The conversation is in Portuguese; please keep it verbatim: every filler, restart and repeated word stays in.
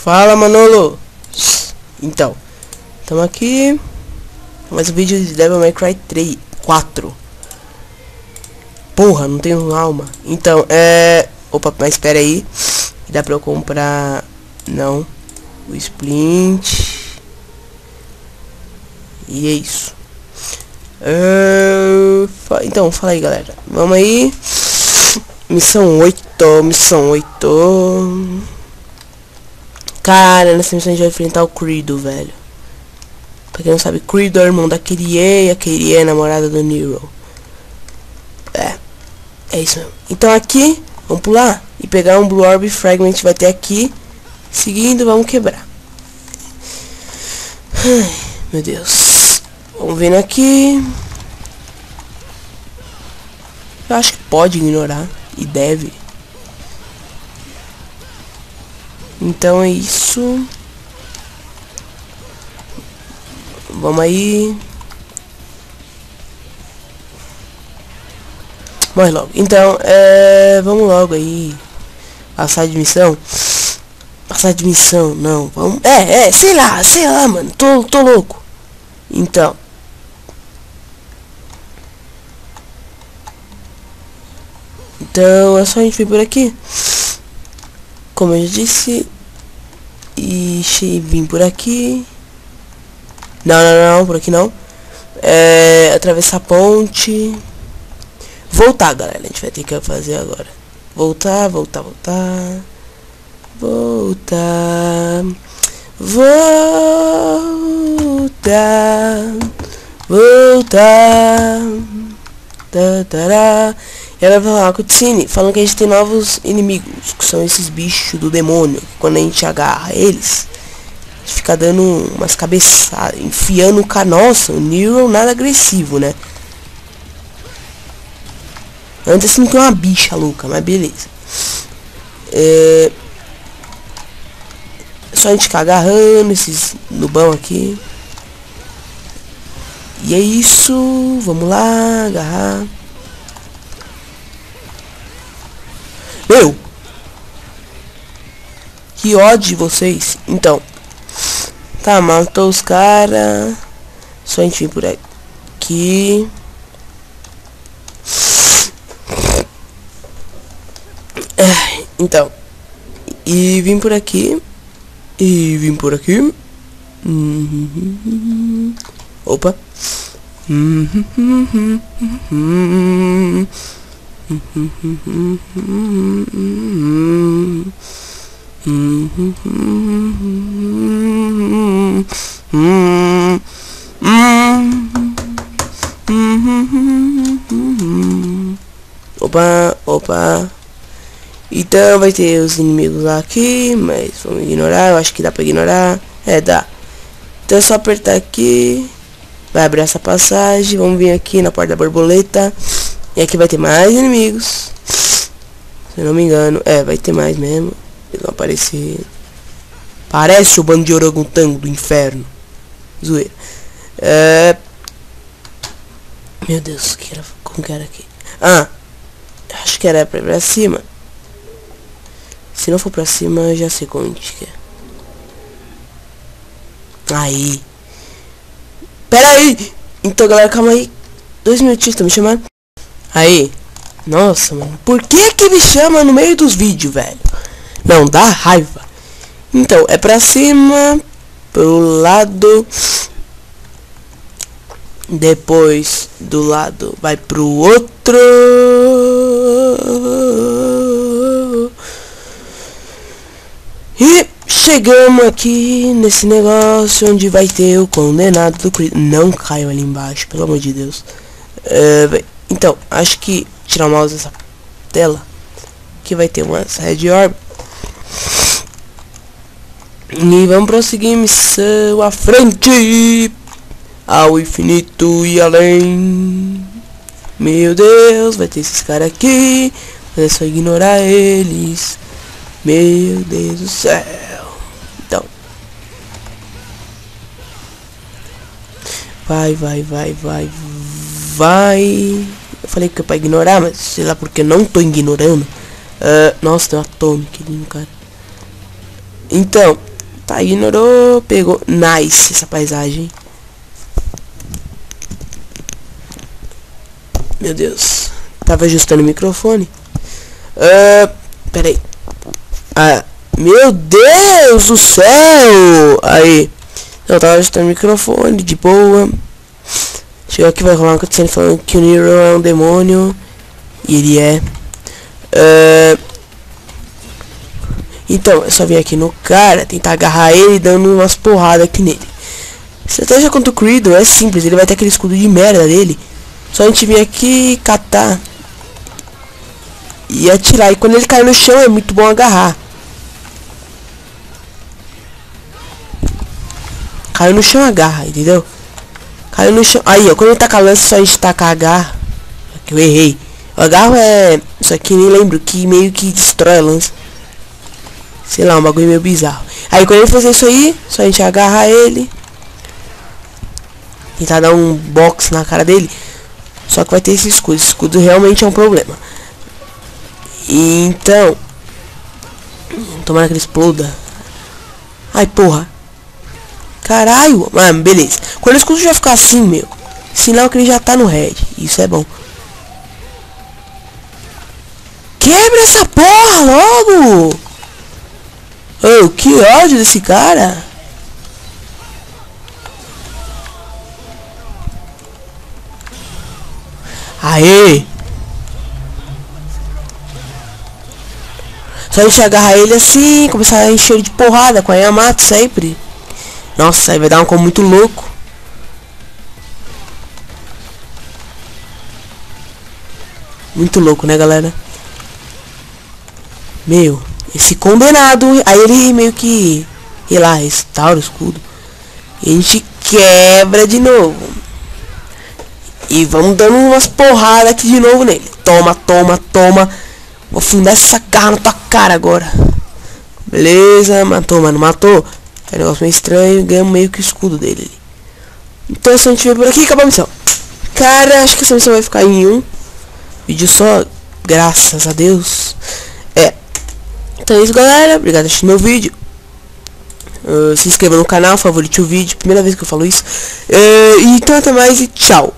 Fala, Manolo. Então, estamos aqui. Mais um vídeo de Devil May Cry três, quatro. Porra, não tenho alma. Então, é... Opa, mas espera aí. Dá pra eu comprar... Não. O Splint. E é isso. Uh... Então, fala aí, galera. Vamos aí. Missão oito. Missão oito. Cara, nessa missão a gente vai enfrentar o Credo, velho. Pra quem não sabe, Credo é o irmão da Kyrie, e a Kyrie é a namorada do Nero. É. É isso mesmo. Então aqui, vamos pular e pegar um Blue Orb Fragment, vai ter aqui. Seguindo, vamos quebrar. Ai, meu Deus. Vamos vendo aqui. Eu acho que pode ignorar. E deve. Então é isso. Vamos aí. Morre logo. Então, é... vamos logo aí. Passar de missão. Passar de missão, não. Vamos... É, é, sei lá, sei lá, mano. Tô, tô louco. Então. Então, é só a gente vir por aqui. Como eu já disse. E vim por aqui. Não, não, não, por aqui não. É, atravessar a ponte. Voltar, galera. A gente vai ter que fazer agora. Voltar, voltar, voltar. Voltar. Voltar. Voltar. Tatará. E ela vai falar com o cutscene falando que a gente tem novos inimigos, que são esses bichos do demônio. Que quando a gente agarra eles, a gente fica dando umas cabeçadas, enfiando o canossa. O Nero nada agressivo, né? Antes assim que é uma bicha louca, mas beleza. É... Só a gente ficar agarrando esses nubão aqui. E é isso. Vamos lá, agarrar. Meu! Que ódio de vocês. Então. Tá, matou os caras. Só a gente vir por aqui. Então. E vim por aqui. E vim por aqui. Uhum. Opa. Uhum. Uhum. Opa, opa. Então vai ter os inimigos lá aqui, mas vamos ignorar, eu acho que dá pra ignorar. É, dá. Então é só apertar aqui. Vai abrir essa passagem, vamos vir aqui na porta da borboleta. E aqui vai ter mais inimigos. Se eu não me engano. É, vai ter mais mesmo. Eles vão aparecer. Parece o bando de orangotango do inferno. Zoeira. É... Meu Deus, que era... como que era aqui? Ah, acho que era pra ir pra cima. Se não for pra cima, eu já sei como a gente quer. Aí. Pera aí. Então, galera, calma aí. Dois minutinhos, tá me chamando? Aí. Nossa, mano. Por que que me chama no meio dos vídeos, velho? Não, dá raiva. Então, é pra cima. Pro lado. Depois, do lado, vai pro outro. E chegamos aqui nesse negócio onde vai ter o condenado do Creed. Não caiu ali embaixo, pelo amor de Deus. Uh, então, acho que tirar o mouse dessa tela. Que vai ter uma Red Orb. E vamos prosseguir missão à frente. Ao infinito e além. Meu Deus, vai ter esses caras aqui. Mas é só ignorar eles. Meu Deus do céu. Então. Vai, vai, vai, vai, vai. Eu falei que é pra ignorar, mas sei lá porque não tô ignorando. Uh, nossa, tem uma Atomic ali no cara. Então, Tá, ignorou, pegou. Nice essa paisagem. Meu Deus. Tava ajustando o microfone. Uh, pera aí. Ah, meu Deus do céu. Aí. Eu tava ajustando o microfone, de boa. Chegou aqui, vai rolar uma cutscene falando que o Nero é um demônio. E ele é. Uh, então, eu só vim aqui no cara, tentar agarrar ele dando umas porradas aqui nele. Estratégia contra o Creedle é simples, ele vai ter aquele escudo de merda dele. Só a gente vir aqui, catar e atirar. E quando ele cai no chão é muito bom agarrar. Caiu no chão, agarra, entendeu? Caiu no chão. Aí, ó, quando ele tá com a lança, só a gente tacar agarra. Que eu errei. O agarro é... Isso aqui nem lembro, que meio que destrói a lança. Sei lá, um bagulho meio bizarro. Aí quando ele fazer isso aí, só a gente agarrar ele. Tentar dar um box na cara dele. Só que vai ter esse escudo. Esse escudo realmente é um problema. E então... Tomara que ele exploda. Ai, porra. Caralho. Mano, beleza. Quando o escudo já ficar assim, meu, sinal que ele já tá no red. Isso é bom. Quebra essa porra logo! Oh, que ódio desse cara! Aê! Só a gente agarrar ele assim, começar a encher de porrada com a Yamato sempre. Nossa, aí vai dar um combo muito louco. Muito louco, né, galera? Meu, esse condenado, aí ele meio que, sei lá, restaura o escudo. E a gente quebra de novo. E vamos dando umas porradas aqui de novo nele. Toma, toma, toma. Vou afundar essa garra na tua cara agora. Beleza, matou, mano, matou. É um negócio meio estranho, ganhamos meio que o escudo dele. Então se a gente ver por aqui, acabou a missão. Cara, acho que essa missão vai ficar em um vídeo só, graças a Deus. É. Então é isso, galera. Obrigado por assistir meu vídeo. Uh, se inscreva no canal, favorite o vídeo. Primeira vez que eu falo isso. Uh, então até mais e tchau.